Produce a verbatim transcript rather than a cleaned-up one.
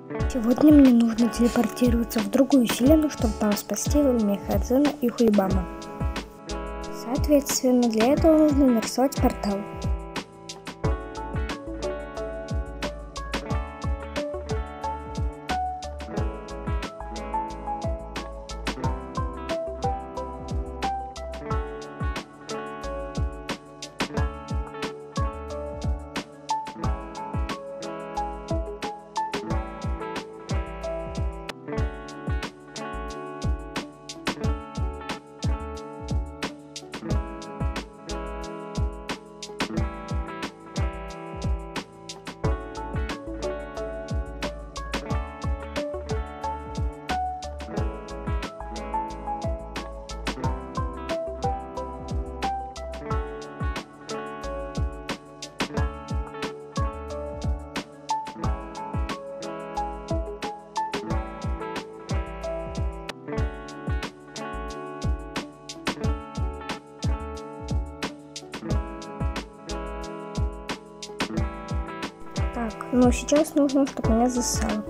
Сегодня мне нужно телепортироваться в другую вселенную, чтобы там спасти Мехадзена и Хулибама. Соответственно, для этого нужно нарисовать портал. Так, но сейчас нужно, чтобы меня засало.